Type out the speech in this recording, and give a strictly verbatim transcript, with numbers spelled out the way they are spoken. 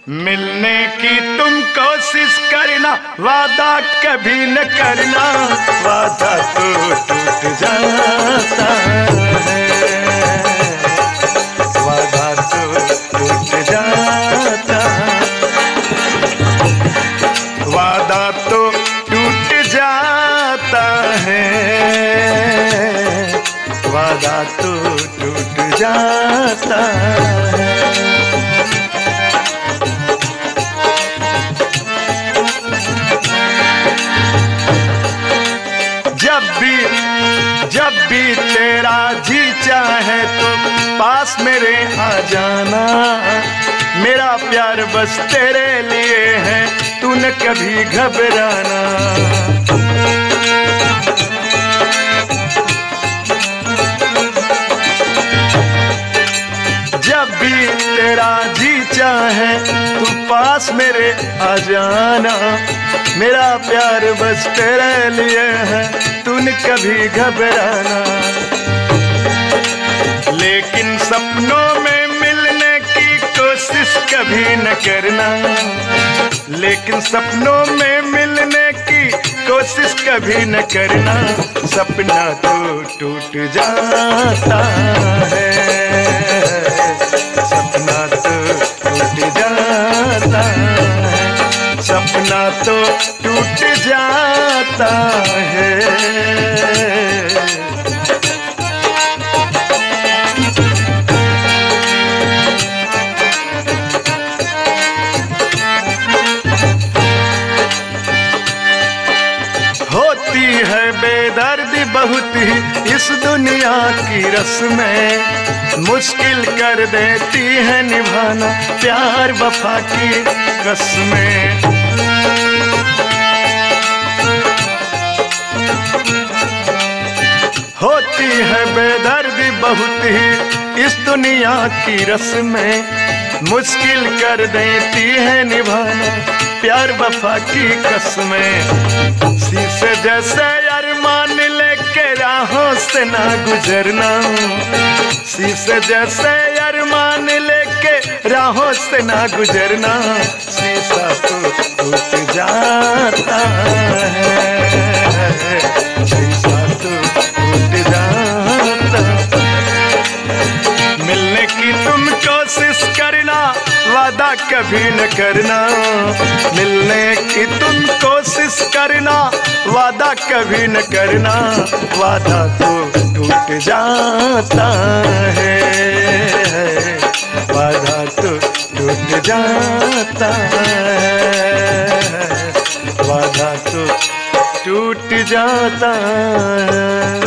मिलने की तुम कोशिश करना, वादा कभी न करना, वादा तो टूट जाता है, वादा तो टूट जाता, वादा तो टूट जाता है, वादा तो टूट जाता है। जब भी जब भी तेरा जी चाहे तो पास मेरे आ जाना, मेरा प्यार बस तेरे लिए है, तू न कभी घबराना। जब भी तेरा जी चाहे तू पास मेरे आ जाना, मेरा प्यार बस तेरे लिए है, तूने कभी घबराना। लेकिन सपनों में मिलने की कोशिश कभी न करना, लेकिन सपनों में मिलने की कोशिश कभी न करना, सपना तो टूट जाता है, सपना तो टूट जाता है, सपना तो टूट जाता है। होती है बेदर्दी बहुत ही इस दुनिया की रस्में, मुश्किल कर देती है निभाना प्यार वफा की कसमें। होती है बेदर्दी बहुत ही इस दुनिया की रस्में, मुश्किल कर देती है निभाना प्यार वफा की कसमें। शीशे जैसे अरमान लेके राहों से ना गुजरना, शीशे जैसे अरमान लेके राहों से ना गुजरना, शीशा तो टूट जाता है, शीशा तो टूट जाता। मिलने की तुम कोशिश करना, वादा कभी न करना, मिलने की तुम कोशिश करना, वादा कभी न करना, वादा तो टूट जाता है, वादा तो टूट जाता है, वादा तो टूट जाता है।